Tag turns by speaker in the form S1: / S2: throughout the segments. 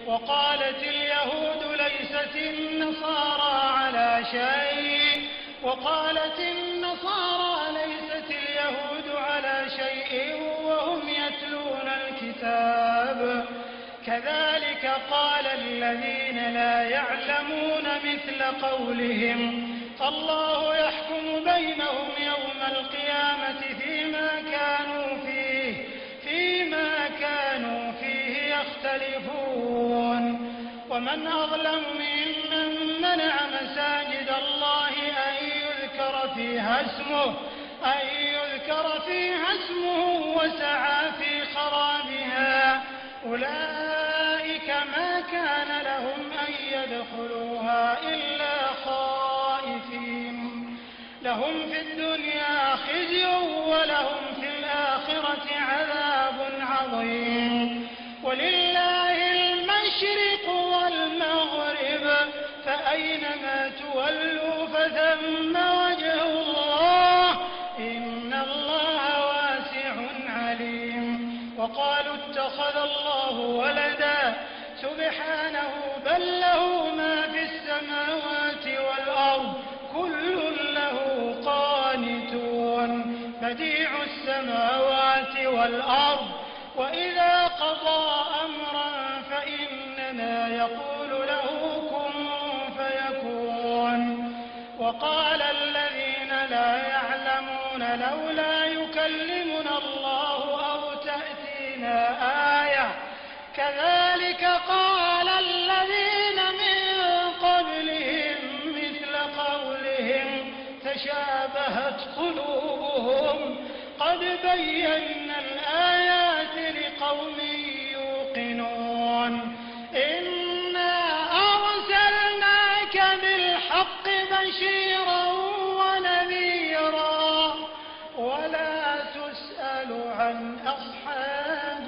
S1: وقالت اليهود ليست النصارى على شيء وهم يتلون الكتاب كذلك قال الذين لا يعلمون مثل قولهم الله يحكم بينهم يوم القيامة فيما كانوا فيه يختلفون ومن أظلم ممن منع مساجد الله أن يذكر فيها اسمه وسعى في خرابها أولئك ما كان لهم أن يدخلوها إلا خائفين لهم في الدنيا خزي ولهم في الآخرة عذاب عظيم ولله المشرق والمغرب فأينما تولوا فثم وجه الله إن الله واسع عليم وقالوا اتخذ الله ولدا سبحانه بل له ما في السماوات والأرض كل له قانتون بديع السماوات والأرض وإذا قضى أمرا فإنما يقول له كن فيكون وقال الذين لا يعلمون لولا يكلمنا الله أو تأتينا آية كذلك قال الذين من قبلهم مثل قولهم تشابهت قلوبهم قد بينا الآيات لقوم يوقنون إنا أرسلناك بالحق بشيرا ونذيرا ولا تسأل عن أصحاب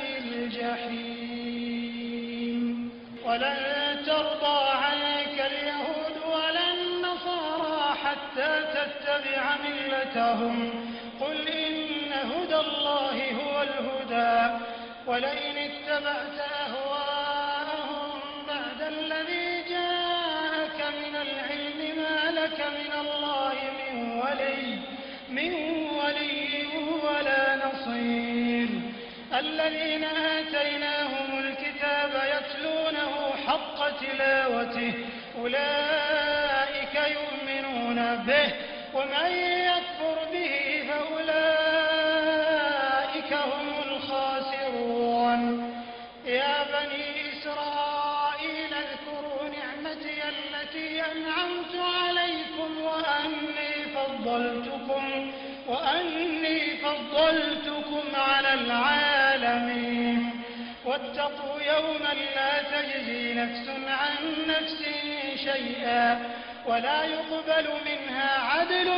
S1: الجحيم ولن ترضى عنك اليهود ولا النصارى حتى تتبع ملتهم قل إن هدى الله هو الهدى ولئن اتبعت أهواءهم بعد الذي جاءك من العلم ما لك من الله من ولي ولا نصير الذين آتيناهم الكتاب يتلونه حق تلاوته أولئك يؤمنون به ومن يكفر به فأولئك هم الخاسرون يا بني إسرائيل اذكروا نعمتي التي أنعمت عليكم وأني فضلتكم على العالمين واتقوا يوما لا تجزي نفس عن نفس شيئا ولا يقبل منها عدل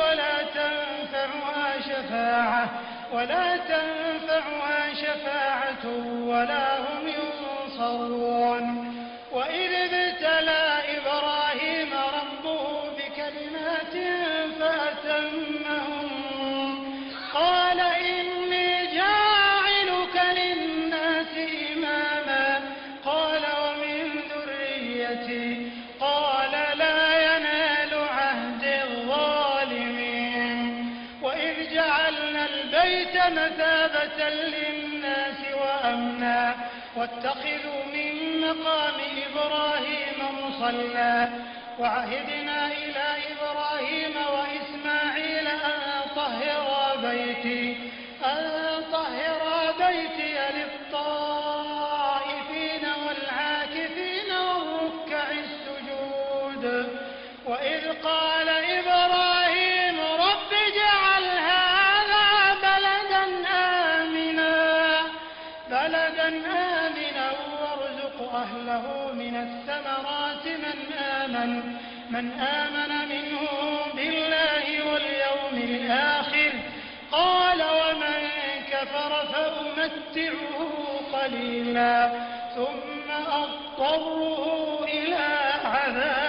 S1: ولا تنفعها شفاعة ولا هم ينصرون وإذ ابتلى إبراهيم ربه بكلمات فأتمهم قال إني جاعلك للناس إماما قال ومن ذريتي قال لا ينال عهد الظالمين وإذ جعلنا البيت مثابة للناس وأمنا واتخذوا من مقام إبراهيم مصلى وعهدنا إلى إبراهيم وإسماعيل أن طهرا بيتي للطائفين والعاكفين والركع السجود وإذ قال إبراهيم رب اجعل هذا بلدا آمنا وارزق أهله من الثمرات من آمن منهم بالله واليوم الآخر قال ومن كفر فأمتعه قليلا ثم أضطره إلى عذاب